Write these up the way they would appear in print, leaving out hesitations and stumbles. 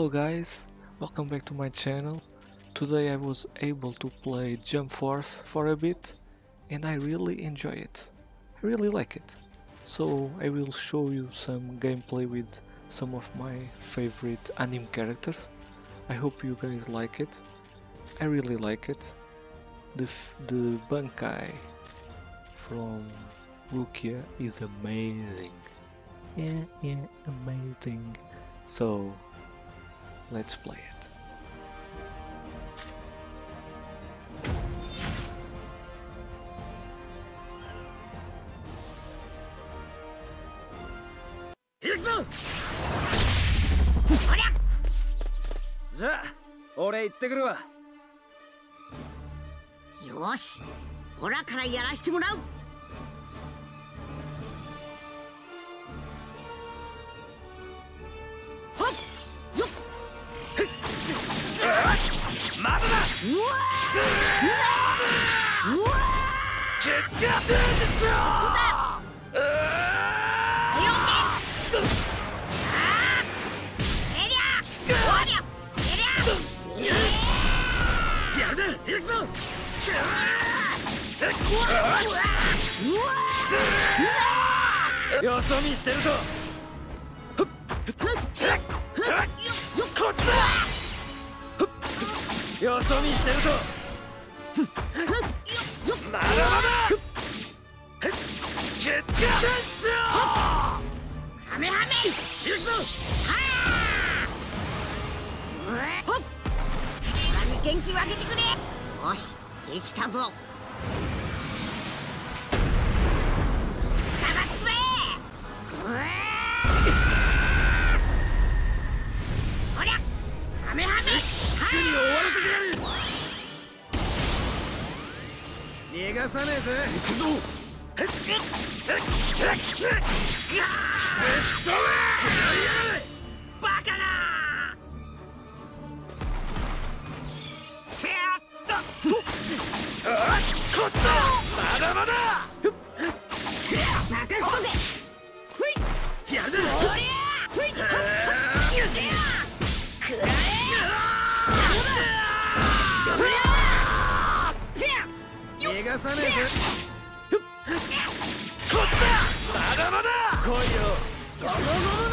Hello guys, welcome back to my channel. Today I was able to play Jump Force for a bit and I really enjoy it. I really like it. So I will show you some gameplay with some of my favorite anime characters. I hope you guys like it. I really like it. The Bankai from Rukia is amazing. Yeah, amazing. So let's play it. じゃあ、俺行ってくるわ。 よし、ほらからやらしてもらう。 まだだ。うわー。うわー。ケツがつんですよ。やるな、行くぞ。よそ見してると。こっちだ。よそ見してると。まだまだ。ケツがつんすよ。 ハメハメ。 行くぞ。 元気をあげてくれ。よし、できたぞ。かかっつめ。ほりゃ、ハメハメ。 手に終わらせてやる。逃がさねえぜ。行くぞ。ぶっ飛べ。バカな。こっちだ。まだまだ。 任せとけ。ふい。 やるな。 おりゃ。ふい。くらえ。 逃がさねえぜ。こっちだ。まだまだ。来いよ。 ゴムゴムの。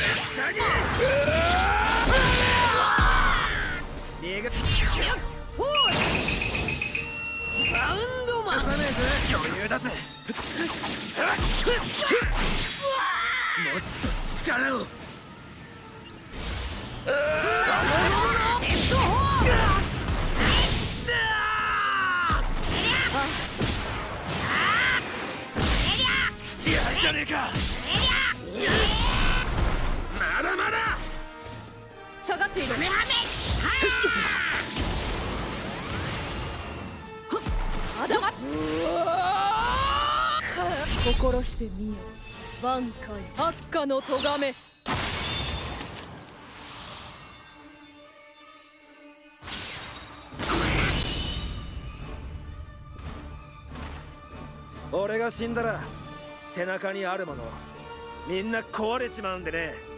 逃がほい。バウンドマン。 さねえぜ。余裕だぜ。もっと力を。やるじゃねえか。まだまだ。 下がっている。ハメハメ。まだまだ。 心してみよ。挽回悪化の咎め。 俺が死んだら背中にあるものみんな壊れちまうんでね。